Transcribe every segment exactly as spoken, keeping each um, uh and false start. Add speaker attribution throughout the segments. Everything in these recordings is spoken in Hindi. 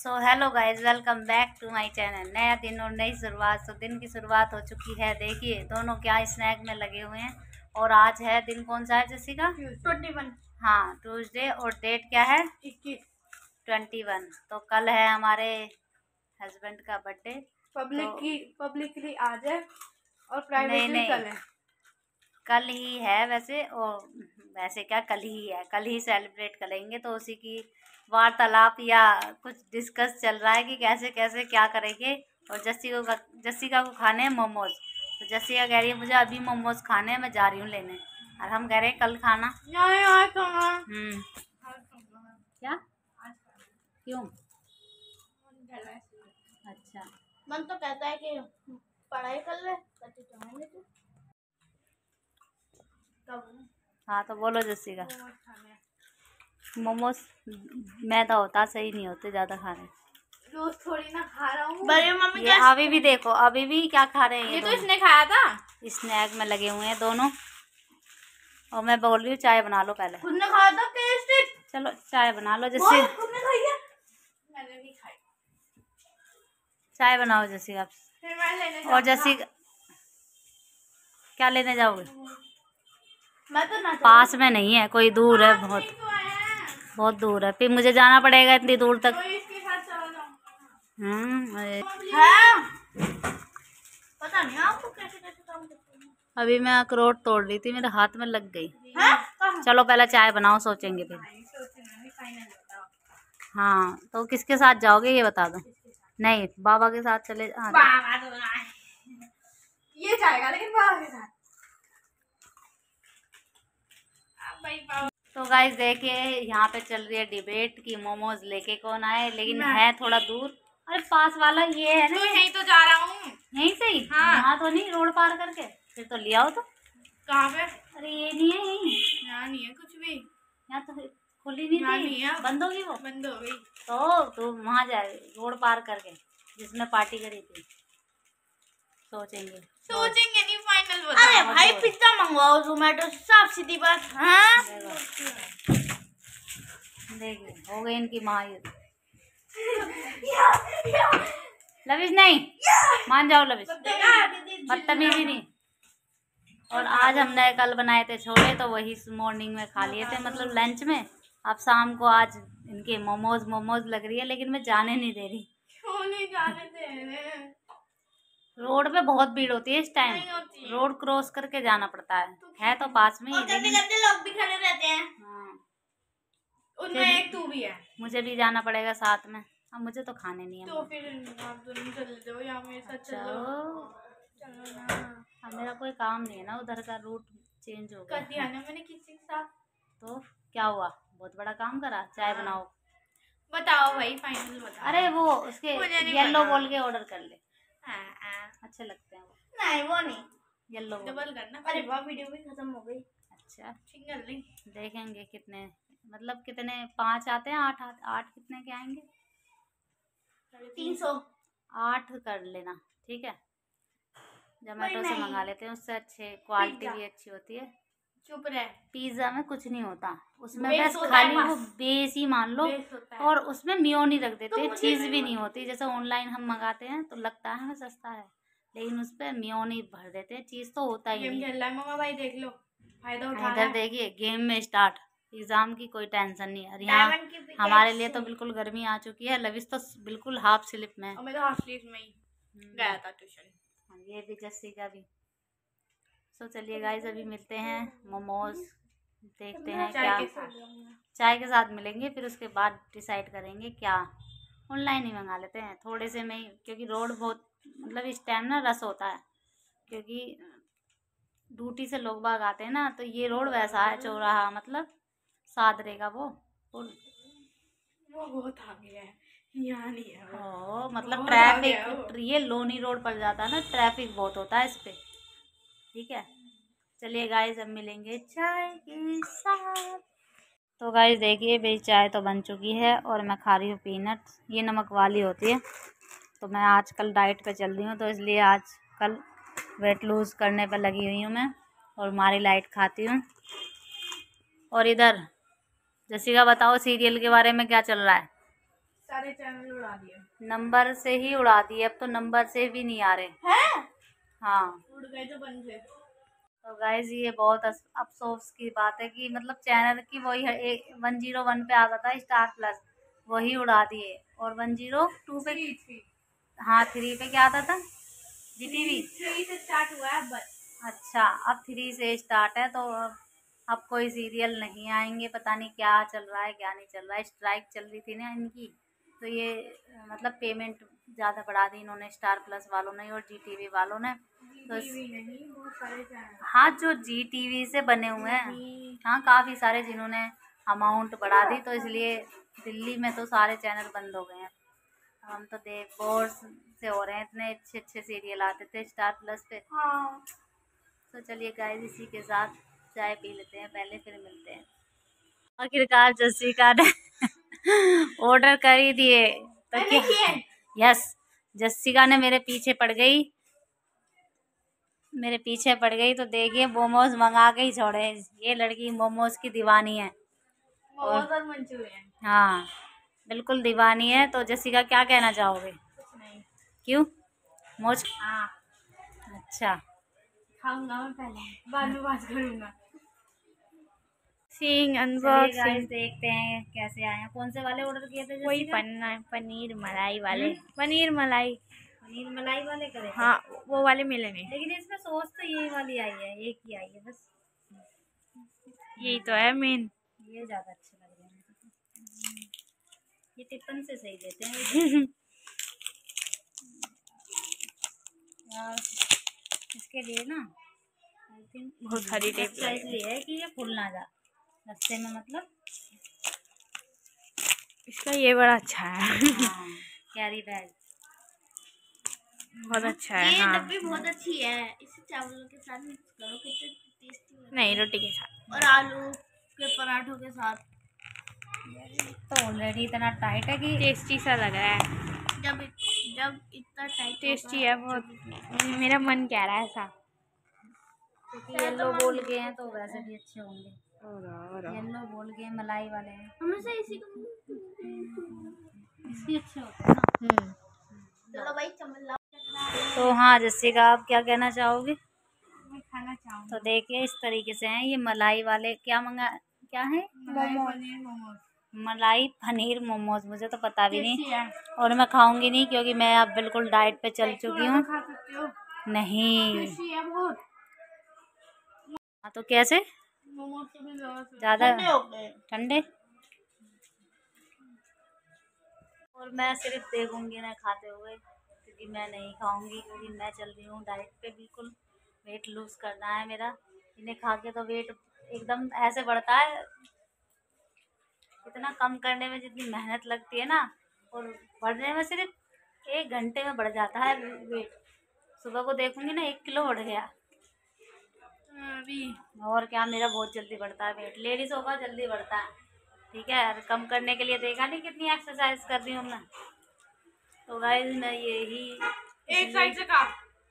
Speaker 1: So hello guys, welcome back to my channel. नया दिन और नई शुरुआत। सो दिन की शुरुआत हो चुकी है। देखिए दोनों क्या स्नैक में लगे हुए हैं। और आज है दिन कौन सा है जैसिका?
Speaker 2: Twenty one.
Speaker 1: हाँ, ट्यूसडे। और डेट क्या है?
Speaker 2: इक्कीस।
Speaker 1: Twenty one. तो कल है हमारे हस्बैंड का बर्थडे।
Speaker 2: पब्लिक
Speaker 1: तो,
Speaker 2: की पब्लिकली आज है और प्राइवेटली कल है।
Speaker 1: कल ही है वैसे। और वैसे क्या, कल ही है, कल ही सेलिब्रेट करेंगे। तो उसी की वार्तालाप या कुछ डिस्कस चल रहा है कि कैसे कैसे क्या करेंगे। और जस्सिका को जस्सिका को खाने हैं मोमोज। तो जस्सिका कह रही है मुझे अभी मोमोज खाने हैं, मैं जा रही हूँ लेने। और हम कह रहे हैं कल खाना। हम्म क्या क्यों? अच्छा,
Speaker 2: मन तो कहता है कि पढ़ाई कर ले।
Speaker 1: हाँ तो बोलो जस्सिका। मोमोज मैदा होता, सही नहीं होते ज़्यादा खाने।
Speaker 2: रोज थोड़ी ना खा रहा हूँ। बड़े मम्मी
Speaker 1: ये अभी भी देखो, अभी भी क्या खा रहे हैं।
Speaker 2: ये तो इसने खाया था।
Speaker 1: स्नैक में लगे हुए हैं दोनों। और मैं बोल रही हूँ चाय बना लो पहले।
Speaker 2: खुद ने खाया था टेस्ट।
Speaker 1: चलो चाय बना लो जैसे।
Speaker 2: खुद ने खाई है। मैंने भी खाई।
Speaker 1: चाय बनाओ जैसे आप।
Speaker 2: फिर मैं लेने
Speaker 1: और जैसे क्या लेने जाओगे?
Speaker 2: मैं तो ना
Speaker 1: पास में नहीं है, कोई दूर है, बहुत बहुत दूर है। फिर मुझे जाना पड़ेगा इतनी दूर तक। हम्म
Speaker 2: पता नहीं आपको कैसे कैसे काम करते हैं।
Speaker 1: अभी मैं अखरोट तोड़ रही थी, मेरे हाथ में लग गई।
Speaker 2: है?
Speaker 1: चलो पहले चाय बनाओ, सोचेंगे फिर। हाँ तो किसके साथ जाओगे ये बता दो। नहीं, बाबा के साथ चले। हाँ
Speaker 2: बाबा तो ना ये जाएगा, लेकिन बाबा के साथ।
Speaker 1: तो गाइस देखिए, यहाँ पे चल रही है डिबेट कि मोमोज लेके कौन आए, लेकिन है थोड़ा दूर। अरे पास वाला ये है ना,
Speaker 2: तो यहीं तो जा रहा हूँ।
Speaker 1: यहीं से ही?
Speaker 2: हाँ।
Speaker 1: यहाँ तो नहीं, रोड पार करके फिर तो ले आओ। तो
Speaker 2: कहाँ पे?
Speaker 1: अरे ये नहीं है, यहीं
Speaker 2: यहाँ नहीं है कुछ भी।
Speaker 1: यहाँ तो खुली नहीं थी,
Speaker 2: नहीं है,
Speaker 1: बंद होगी वो।
Speaker 2: बंद हो गई।
Speaker 1: तो तो वहाँ जाए रोड पार करके, जिसमें पार्टी करी थी। सोचेंगे
Speaker 2: सोचेंगे नहीं, फाइनल बता। अरे भाई पिज्जा मंगवाओ जोमेटो से, साफ सीधी बात। हाँ
Speaker 1: देखिए हो गई इनकी महायुद्ध। लविश नहीं मान जाओ, लविश बदतमीजी नहीं। और आज हमने कल बनाए थे छोले, तो वही मॉर्निंग में खा लिए थे, मतलब लंच में। अब शाम को आज इनके मोमोज मोमोज लग रही है, लेकिन मैं जाने नहीं दे रही।
Speaker 2: क्यों नहीं जाने दे रहे?
Speaker 1: रोड पे बहुत भीड़ होती है इस टाइम, रोड क्रॉस करके जाना पड़ता है। तो है तो पास में ही,
Speaker 2: लेकिन लोग भी खड़े रहते हैं।
Speaker 1: हाँ,
Speaker 2: उनमें एक तू भी है। मुझे
Speaker 1: भी जाना पड़ेगा साथ में। अब मुझे तो खाने नहीं है।
Speaker 2: तो फिर आप दोनों चल जाओ या मेरे साथ चलो। चलो ना।
Speaker 1: अब मेरा कोई काम नहीं है ना, उधर का रूट चेंज हो गया।
Speaker 2: कर दिया ना मैंने किसी के साथ।
Speaker 1: तो क्या हुआ, बहुत बड़ा काम करा। चाय बनाओ।
Speaker 2: बताओ भाई, फाइनल बताओ।
Speaker 1: अरे वो उसके येलो बोल के ऑर्डर कर ले।
Speaker 2: हाँ, हाँ।
Speaker 1: अच्छे लगते हैं वो।
Speaker 2: नहीं वो नहीं,
Speaker 1: येलो
Speaker 2: डबल करना। अरे वाह, वीडियो भी खत्म हो गई।
Speaker 1: अच्छा
Speaker 2: सिंगल नहीं।
Speaker 1: देखेंगे कितने, मतलब कितने, पाँच आते हैं, आठ आठ, आठ कितने के आएंगे?
Speaker 2: तीन सौ।
Speaker 1: आठ कर लेना, ठीक है। जोमेटो से मंगा लेते हैं, उससे अच्छे क्वालिटी भी अच्छी होती है।
Speaker 2: चुप रहे।
Speaker 1: पिज्जा में कुछ नहीं होता, उसमें बस खाली वो बेस ही मान लो। और उसमें मियोनी रख देते, चीज़ भी नहीं होती। जैसे ऑनलाइन हम मंगाते हैं तो लगता है हमें सस्ता है, लेकिन उस पर मियोनी भर देते हैं, चीज़ तो होता ही नहीं।
Speaker 2: खेल रहा है मामा भाई, देख लो फायदा उठा।
Speaker 1: इधर देखिए गेम में स्टार्ट, एग्जाम की कोई टेंशन नहीं है। और यहाँ हमारे लिए तो बिल्कुल गर्मी आ चुकी है। लविश तो बिल्कुल हाफ स्लिप में।
Speaker 2: और मैं तो हाफ स्लीव में ही गया था ट्यूशन।
Speaker 1: ये भी जस्सी का भी। सो चलिए गाइस, अभी मिलते हैं मोमोज, देखते हैं क्या। चाय के साथ मिलेंगे, फिर उसके बाद डिसाइड करेंगे क्या। ऑनलाइन ही मंगा लेते हैं थोड़े से में ही, क्योंकि रोड बहुत, मतलब इस टाइम ना रस होता है, क्योंकि ड्यूटी से लोग बाग आते हैं ना। तो ये रोड वैसा है, चौराहा मतलब सादरे का वो पुल,
Speaker 2: वो बहुत आगे है, यहाँ नहीं है वो।
Speaker 1: ओ मतलब ट्रैफिक, ये लोनी रोड पर जाता है ना, ट्रैफिक बहुत होता है इस पे। ठीक है, चलिए गाइस, अब मिलेंगे चाय के साथ। तो गाइस देखिए, मेरी चाय तो बन चुकी है और मैं खा रही हूँ पीनट। ये नमक वाली होती है। तो मैं आजकल डाइट पे चल रही हूँ, तो इसलिए आज कल वेट लूज़ करने पर लगी हुई हूँ मैं, और मारी लाइट खाती हूँ। और इधर जैसिका बताओ, सीरियल के बारे में क्या चल रहा है?
Speaker 2: सारे चैनल उड़ा दिए,
Speaker 1: नंबर से ही उड़ा दिए, अब तो नंबर से भी नहीं आ रहे
Speaker 2: हैं?
Speaker 1: हाँ
Speaker 2: उड़ गए तो बन गए।
Speaker 1: तो गाइज ये बहुत अफसोस की बात है कि मतलब चैनल की वही है, एक वन जीरो वन पे आता था स्टार प्लस, वही उड़ा दिए, और वन जीरो टू पे
Speaker 2: थ्री थ्री
Speaker 1: हाँ थ्री पे क्या आता था जी टीवी
Speaker 2: थ्री से स्टार्ट हुआ है बस।
Speaker 1: अच्छा अब थ्री से स्टार्ट है, तो अब अब कोई सीरियल नहीं आएंगे, पता नहीं क्या चल रहा है क्या नहीं चल रहा है। स्ट्राइक चल रही थी ना इनकी, तो ये मतलब पेमेंट ज़्यादा बढ़ा दी इन्होंने स्टार प्लस वालों ने और जी टीवी वालों ने। तो
Speaker 2: नहीं, बहुत सारे चैनल।
Speaker 1: हाँ जो जी टीवी से बने हुए हैं, हाँ काफ़ी सारे जिन्होंने अमाउंट बढ़ा दी, तो इसलिए दिल्ली में तो सारे चैनल बंद हो गए हैं। हम तो देख बोर से हो रहे हैं, इतने अच्छे अच्छे सीरियल आते थे स्टार प्लस पे।
Speaker 2: हाँ।
Speaker 1: तो चलिए गाइस इसी के साथ चाय पी लेते हैं पहले, फिर मिलते हैं। आखिरकार जस्सिका ने ऑर्डर कर ही दिए तो क्या, यस जस्सिका ने मेरे पीछे पड़ गई मेरे पीछे पड़ गई तो देखिए मोमोज मंगा के ही छोड़े, ये लड़की मोमोज की दीवानी है
Speaker 2: मोमोज और मंचूरियन।
Speaker 1: हाँ बिल्कुल दीवानी है। तो जस्सिका क्या कहना चाहोगे?
Speaker 2: कुछ नहीं।
Speaker 1: क्यों मोज
Speaker 2: हाँ
Speaker 1: अच्छा
Speaker 2: खाऊंगा मैं पहले, बाद में बात करूंगा।
Speaker 1: सीइंग अनबॉक्सिंग देखते हैं कैसे आए हैं। कौन से वाले ऑर्डर किए थे?
Speaker 2: वही पन्ना पनीर मलाई वाले, पनीर मलाई
Speaker 1: पनीर मलाई वाले करे थे?
Speaker 2: हाँ वो वाले मिले नहीं,
Speaker 1: लेकिन इसमें सॉस तो यही वाली आई है, एक ही आई है बस,
Speaker 2: यही तो है मेन।
Speaker 1: ये ज्यादा अच्छे लग रहे हैं, ये टिफिन से सही देते हैं यार। इसके लिए ना आई थिंक
Speaker 2: बहुत सारी टेप
Speaker 1: इसलिए है कि ये फूल ना जा रास्ते में, मतलब
Speaker 2: इसका ये बड़ा अच्छा है।
Speaker 1: हाँ कैरी बैग
Speaker 2: बहुत अच्छा है।
Speaker 3: ये
Speaker 2: हाँ
Speaker 3: डब्बी बहुत अच्छी है, इसे चावलों के साथ मिक्स करो कितने टेस्टी।
Speaker 2: नहीं रोटी के साथ
Speaker 3: और आलू के पराठों के साथ।
Speaker 1: तो ऑलरेडी इतना टाइट है कि
Speaker 2: टेस्टी सा लग रहा है।
Speaker 3: जब जब इतना टाइट
Speaker 2: टेस्टी है बहुत, मेरा मन कह रहा है ऐसा।
Speaker 1: क्योंकि येलो बोल गए हैं तो वैसे भी अच्छे होंगे। येलो बोल गए मलाई वाले हैं,
Speaker 3: हमेशा इसी को
Speaker 1: इसके अच्छे होते हैं ना।
Speaker 3: चलो भाई चम्मच लाओ।
Speaker 1: तो हाँ जस्सिका आप क्या कहना चाहोगे?
Speaker 2: मैं खाना चाहूँगी।
Speaker 1: तो देखिए इस तरीके से हैं ये मलाई वाले, क्या मंगा क्या है?
Speaker 2: मोमोज,
Speaker 1: मलाई पनीर मोमोज, मुझे तो पता भी नहीं और मैं खाऊंगी नहीं क्योंकि मैं अब बिल्कुल डाइट पे चल चुकी हूँ।
Speaker 2: खा सकते हो,
Speaker 1: नहीं
Speaker 2: टेस्टी है बहुत।
Speaker 1: हाँ तो कैसे
Speaker 2: मोमोज तो भी
Speaker 1: ज़्यादा
Speaker 3: ठंडे हो गए।
Speaker 1: ठंडे, और मैं सिर्फ देखूंगी ना खाते हुए, क्योंकि मैं नहीं खाऊंगी क्योंकि मैं चल रही हूँ डाइट पे, बिल्कुल वेट लूज करना है मेरा। इन्हें खा के तो वेट एकदम ऐसे बढ़ता है, इतना कम करने में जितनी मेहनत लगती है ना, और बढ़ने में सिर्फ एक घंटे में बढ़ जाता है वेट। सुबह को देखूंगी ना एक किलो बढ़ गया
Speaker 2: अभी।
Speaker 1: और क्या, मेरा बहुत जल्दी बढ़ता है वेट, लेडीज़ों का जल्दी बढ़ता है। ठीक है और कम करने के लिए देखा नहीं कितनी एक्सरसाइज कर रही हूँ मैं। तो गाइस मैं यही
Speaker 2: एक साइड से काट।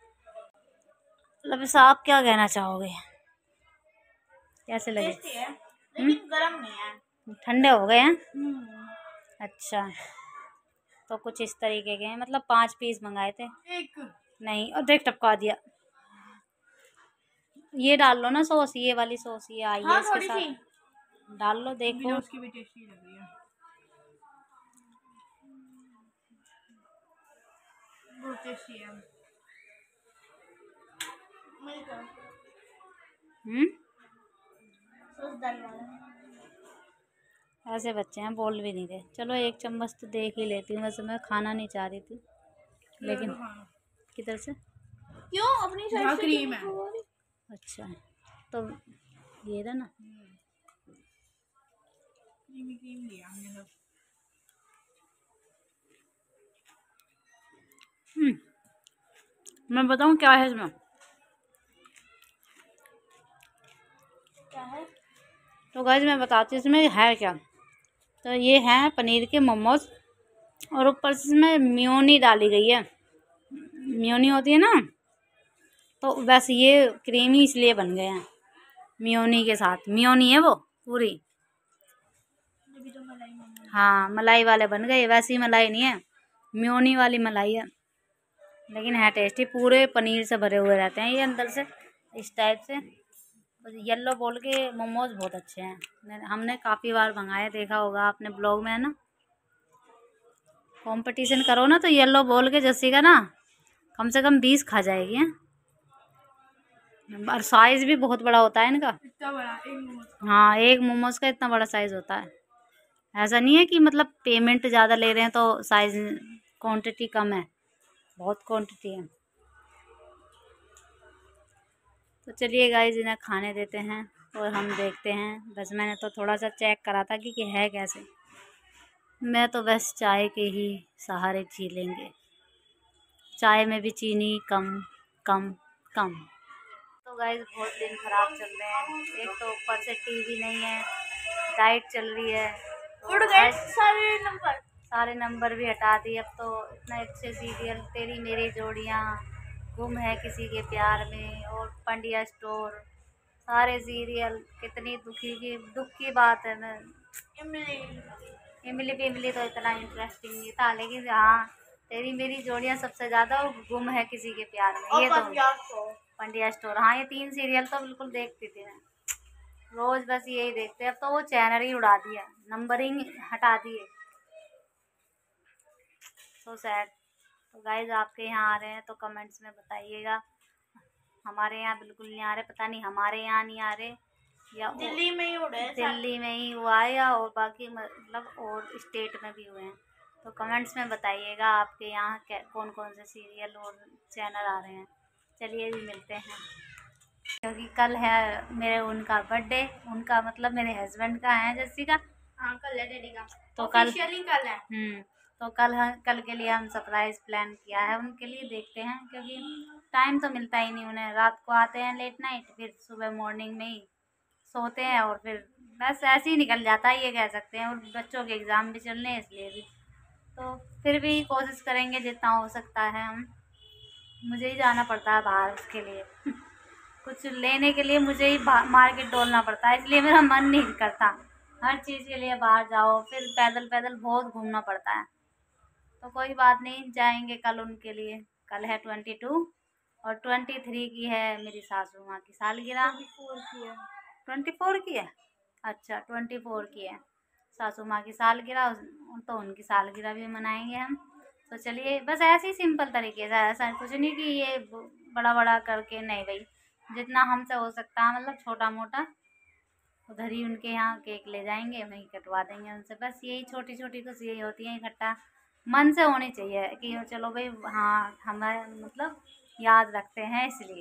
Speaker 1: मतलब आप क्या कहना चाहोगे, कैसे लगे?
Speaker 3: टेस्टी है लेकिन गर्म नहीं है,
Speaker 1: ठंडे हो गए हैं? अच्छा तो कुछ इस तरीके के हैं, मतलब पांच पीस मंगाए थे।
Speaker 2: एक
Speaker 1: नहीं और देख टपका दिया। ये डाल लो ना सॉस, ये वाली सॉस ये आई है
Speaker 3: हाँ,
Speaker 1: इसके
Speaker 3: थोड़ी
Speaker 1: साथ
Speaker 3: सी
Speaker 1: डाल लो, देखो
Speaker 2: उसकी भी टेस्टी लग रही है, बहुत टेस्टी है।
Speaker 1: हम्म
Speaker 3: सॉस डालना है।
Speaker 1: ऐसे बच्चे हैं बोल भी नहीं रहे। चलो एक चम्मच तो देख ही लेती हूँ, वैसे मैं खाना नहीं चाह रही थी लेकिन किधर से
Speaker 3: क्यों अपनी साइड से
Speaker 2: क्रीम है।
Speaker 1: अच्छा तो ये था ना,
Speaker 2: क्रीमी क्रीम लिया हमने लोग।
Speaker 1: मैं बताऊँ क्या है इसमें?
Speaker 3: क्या है?
Speaker 1: तो गाइस मैं बताती हूँ इसमें है क्या। तो ये है पनीर के मोमोज और ऊपर से इसमें मेयोनी डाली गई है, मेयोनी होती है ना, तो बस ये क्रीमी इसलिए बन गए हैं मेयोनी के साथ, मेयोनी है वो पूरी।
Speaker 3: तो मलाई मोमोज।
Speaker 1: हाँ मलाई वाले बन गए, वैसी मलाई नहीं है, म्योनी वाली मलाई है, लेकिन है टेस्टी। पूरे पनीर से भरे हुए रहते हैं ये अंदर से, इस टाइप से। येलो बोल के मोमोज बहुत अच्छे हैं, हमने काफ़ी बार मंगाए, देखा होगा आपने ब्लॉग में, है ना। कंपटीशन करो ना तो येलो बोल के जस्सी का ना कम से कम बीस खा जाएगी हैं। और साइज़ भी बहुत बड़ा होता है इनका,
Speaker 2: इतना बड़ा एक मोमोज।
Speaker 1: हाँ एक मोमोज का इतना बड़ा साइज़ होता है। ऐसा नहीं है कि मतलब पेमेंट ज़्यादा ले रहे हैं तो साइज़ क्वांटिटी कम है, बहुत क्वांटिटी है। तो चलिए गाइस इन्हें खाने देते हैं और हम देखते हैं। बस मैंने तो थोड़ा सा चेक करा था कि, कि है कैसे। मैं तो बस चाय के ही सहारे जी लेंगे, चाय में भी चीनी कम कम कम। तो गाइस बहुत दिन ख़राब चल रहे हैं, एक तो ऊपर से टीवी नहीं है, डाइट चल रही है,
Speaker 2: उड़ गए सारे नंबर
Speaker 1: सारे नंबर भी हटा दिए। अब तो इतना अच्छे सीरियल तेरी मेरी जोड़ियाँ, गुम है किसी के प्यार में, और पंड्या स्टोर, सारे सीरियल कितनी दुखी की दुख की बात है। मैं
Speaker 2: इमली
Speaker 1: इमली पिमली तो इतना इंटरेस्टिंग नहीं था, लेकिन हाँ तेरी मेरी जोड़ियाँ सबसे ज़्यादा, और गुम है किसी के प्यार में, ये तो पंड्या स्टोर। हाँ ये तीन सीरियल तो बिल्कुल देखती थी मैं, रोज़ बस यही देखते। अब तो वो चैनल ही उड़ा दिया, नंबरिंग हटा दिए, सो सैड। तो गाइज आपके यहाँ आ रहे हैं तो कमेंट्स में बताइएगा। हमारे यहाँ बिल्कुल नहीं आ रहे, पता नहीं हमारे यहाँ नहीं आ रहे या
Speaker 2: दिल्ली में ही उड़े,
Speaker 1: दिल्ली में ही हुआ है या और बाकी मतलब और स्टेट में भी हुए हैं। तो कमेंट्स में बताइएगा आपके यहाँ कौन कौन से सीरियल और चैनल आ रहे हैं। चलिए भी मिलते हैं, क्योंकि कल है मेरे उनका बर्थडे, उनका मतलब मेरे हस्बैंड का है, जस्सी का।
Speaker 2: हाँ कल है डैडी का,
Speaker 1: तो कल
Speaker 2: कल है।
Speaker 1: हम्म तो कल कल के लिए हम सरप्राइज़ प्लान किया है उनके लिए, देखते हैं। क्योंकि टाइम तो मिलता ही नहीं उन्हें, रात को आते हैं लेट नाइट, फिर सुबह मॉर्निंग में ही सोते हैं, और फिर बस ऐसे ही निकल जाता है ये कह सकते हैं। और बच्चों के एग्ज़ाम भी चल रहे हैं इसलिए भी, तो फिर भी कोशिश करेंगे जितना हो सकता है। हम मुझे ही जाना पड़ता है बाहर उसके लिए कुछ लेने के लिए मुझे ही मार्केट डोलना पड़ता है, इसलिए मेरा मन नहीं करता हर चीज़ के लिए बाहर जाओ, फिर पैदल पैदल बहुत घूमना पड़ता है। तो कोई बात नहीं, जाएंगे कल उनके लिए। कल है ट्वेंटी टू और ट्वेंटी थ्री की है मेरी सासू माँ की सालगिरह। ट्वेंटी फोर की है, अच्छा ट्वेंटी फोर की है सासू माँ की सालगिरह, तो उनकी सालगिरह भी मनाएंगे हम। तो चलिए बस ऐसे ही सिंपल तरीके से, ऐसा कुछ नहीं कि ये बड़ा बड़ा करके, नहीं भाई जितना हमसे हो सकता है मतलब छोटा मोटा, उधर ही उनके यहाँ केक ले जाएंगे, वहीं कटवा देंगे उनसे। बस यही छोटी छोटी कुछ यही होती हैं, इकट्ठा मन से होनी चाहिए कि चलो भाई हाँ हमें मतलब याद रखते हैं इसलिए।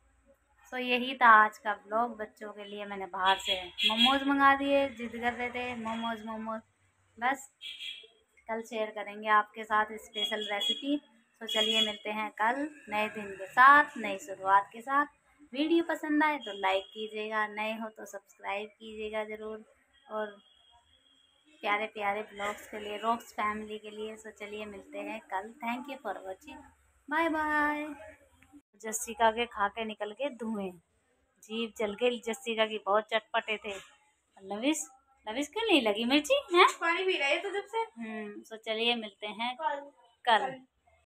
Speaker 1: सो यही था आज का ब्लॉग। बच्चों के लिए मैंने बाहर से मोमोज़ मंगा दिए, जिद कर रहे थे मोमोज़ मोमोज़, बस कल शेयर करेंगे आपके साथ स्पेशल रेसिपी। तो चलिए मिलते हैं कल नए दिन के साथ, नई शुरुआत के साथ। वीडियो पसंद आए तो लाइक कीजिएगा, नए हो तो सब्सक्राइब कीजिएगा ज़रूर, और प्यारे प्यारे ब्लॉग्स के लिए, रॉक्स फैमिली के लिए। सो चलिए मिलते हैं कल। Thank you for watching, bye bye. Jessica के खा के निकल के धुएं, जीभ जल गई जस्सिका की, बहुत चटपटे थे। लविश लविश क्यों नहीं लगी मिर्ची है,
Speaker 2: पानी पी रही है तो जब से।
Speaker 1: हम्म तो चलिए मिलते हैं कल।